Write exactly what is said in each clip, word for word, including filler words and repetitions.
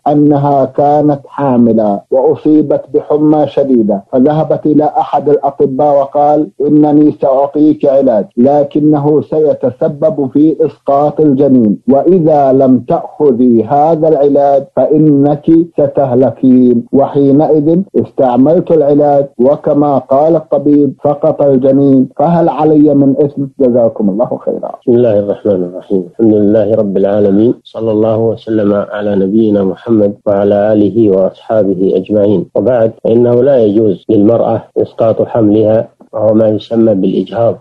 أنها كانت حاملة وأصيبت بحمى شديدة، فذهبت إلى أحد الأطباء وقال إنني سأعطيك علاج لكنه سيتسبب في إسقاط الجنين، وإذا لم تأخذي هذا العلاج فإنك ستهلكين. وحينئذ استعملت العلاج وكما قال الطبيب سقط الجنين، فهل علي من إثم؟ جزاكم الله خيرا. بسم الله الرحمن الرحيم. الحمد لله رب العالمين، صلى الله وسلم على نبينا محمد وعلى آله وأصحابه أجمعين، وبعد، فإنه لا يجوز للمرأة إسقاط حملها وهو ما يسمى بالإجهاض،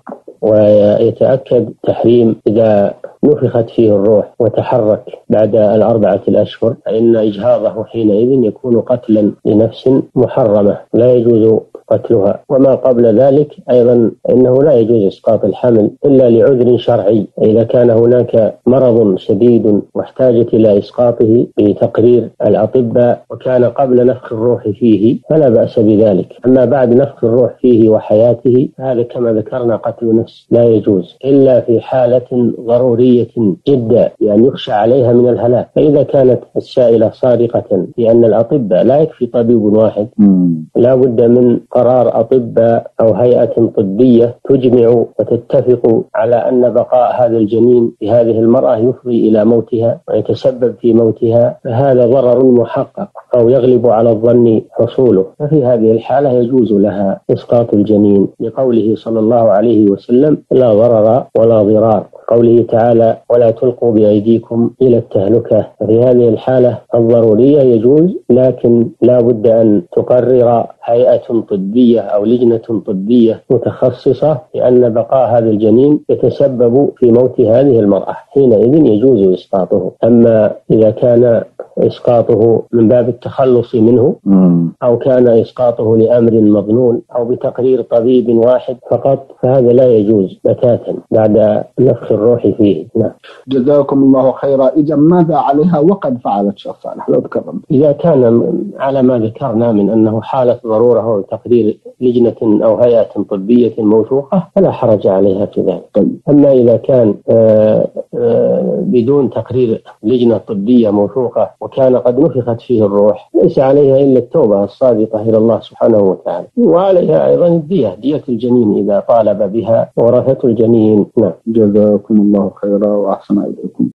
ويتأكد تحريم إذا نفخت فيه الروح وتحرك بعد الأربعة الأشهر، فإن إجهاضه حينئذ يكون قتلا لنفس محرمة لا يجوز قتلها. وما قبل ذلك أيضا إنه لا يجوز إسقاط الحمل إلا لعذر شرعي، إذا كان هناك مرض شديد واحتاجت إلى إسقاطه بتقرير الأطباء وكان قبل نفخ الروح فيه فلا بأس بذلك. أما بعد نفخ الروح فيه وحياته هذا كما ذكرنا قتل نفس لا يجوز إلا في حالة ضرورية جدا يعني يخشى عليها من الهلاك. فإذا كانت السائلة صادقة في أن الأطباء لا يكفي طبيب واحد، لا بد من قرار أطباء أو هيئة طبية تجمع وتتفق على أن بقاء هذا الجنين في هذه المرأة يفضي إلى موتها ويتسبب في موتها، فهذا ضرر محقق أو يغلب على الظن حصوله، ففي هذه الحالة يجوز لها إسقاط الجنين لقوله صلى الله عليه وسلم لا ضرر ولا ضرار، قوله تعالى ولا تلقوا بأيديكم إلى التهلكة. في هذه الحالة الضرورية يجوز، لكن لا بد أن تقرر هيئة طبية أو لجنة طبية متخصصة لأن بقاء هذا الجنين يتسبب في موت هذه المرأة، حينئذ يجوز إسقاطه. أما إذا كان إسقاطه من باب التخلص منه أو كان إسقاطه لأمر مظنون أو بتقرير طبيب واحد فقط فهذا لا يجوز بتاتا بعد نفخ الروح فيه. نعم. جزاكم الله خيرا. إذا ماذا عليها وقد فعلت شيخ صالح لو تكرم؟ إذا كان على ما ذكرنا من أنه حالة ضرورة أو تقرير لجنة أو هيئة طبية موثوقة فلا حرج عليها في ذلك. طيب. أما إذا كان آآ آآ بدون تقرير لجنة طبية موثوقة وكان قد نفخت فيه الروح ليس عليها إلا التوبة الصادقة إلى الله سبحانه وتعالى، وعليها أيضا الدية دية الجنين إذا طالب بها ورثة الجنين. نعم. جزاكم الله خيرا وأحسن إليكم.